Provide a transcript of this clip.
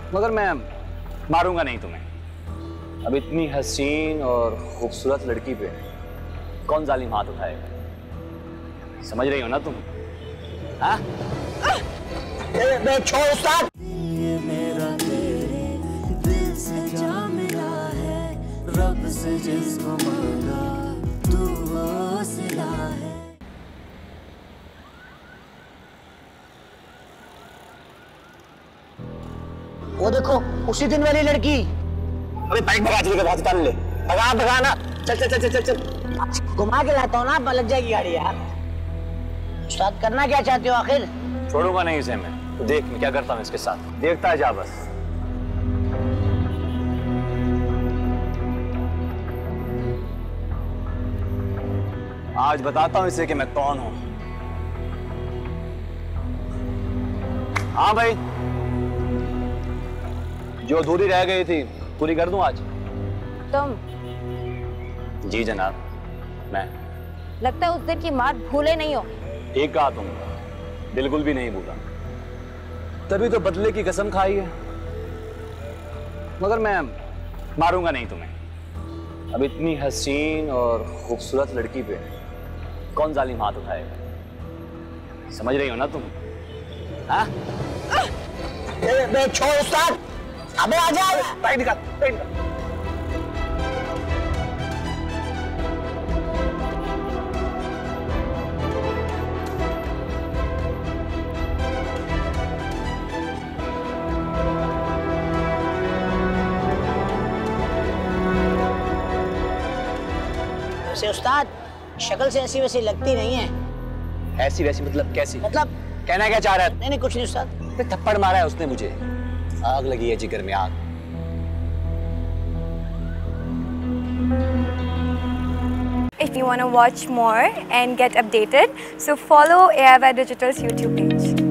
मगर मैं मारूंगा नहीं तुम्हें। अब इतनी हसीन और खूबसूरत लड़की पे कौन जालिम हाथ उठाएगा? समझ रही हो ना तुम? हाँ? छोड़ उस्ताद। ये मेरा तेरे दिल से जा मिला है, रब से जिसको मांगा तू वो सिला है। वो देखो उसी दिन वाली लड़की। अबे बाइक भगा के बात उतार ले। भगा ना। चल चल चल चल चल। घुमा के लाता हूँ ना, पलट जाएगी गाड़ी यार। उस्ताद करना क्या चाहते हो आखिर? छोड़ूंगा नहीं इसे मैं। तो देख मैं क्या करता हूँ इसके साथ, देखता है जा बस। आज बताता हूँ इसे कि मैं कौन हूँ। हाँ भाई, जो अधूरी रह गई थी पूरी कर दूं आज। तुम? जी जनाब, मैं। लगता है उस दिन की बात भूले नहीं हो। ठीक कहा तुम, बिल्कुल भी नहीं भूला। तभी तो बदले की कसम खाई है। मगर मैं मारूंगा नहीं तुम्हें। अब इतनी हसीन और खूबसूरत लड़की पे कौन जालिम हाथ उठाएगा? समझ रही हो ना तुम? हाँ? छोड़ उस्ताद। अबे आजा। बाइक निकाल, बाइक निकाल। वैसे उस्ताद शक्ल से ऐसी वैसी लगती नहीं है। ऐसी वैसी मतलब कैसी? मतलब कहना क्या चाह रहा है? नहीं कुछ नहीं उस्ताद। थप्पड़ मारा है उसने मुझे, आग लगी है जिगर में आग। If you want to watch more and get updated, so follow AIY Digital's YouTube page.